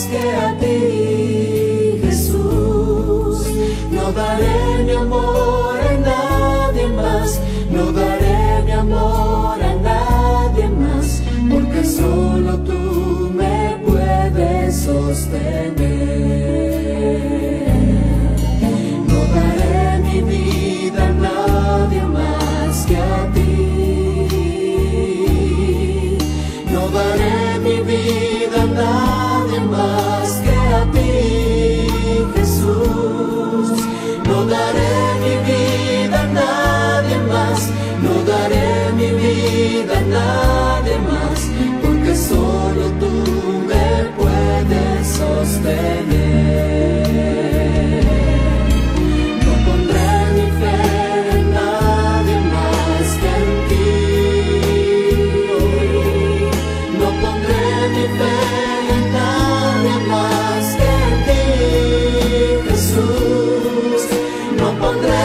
que a ti, Jesús. No daré mi amor a nadie más, no daré mi amor a nadie más, porque solo tú me puedes sostener. No daré mi vida a nadie más que a ti. No daré mi vida a nadie más que a ti, Jesús. No daré mi vida a nadie más, no daré mi vida a nadie más, porque solo tú me puedes sostener. No pondré mi fe en nadie más que en ti. No pondré mi fe en nadie más que en ti, Jesús. No pondré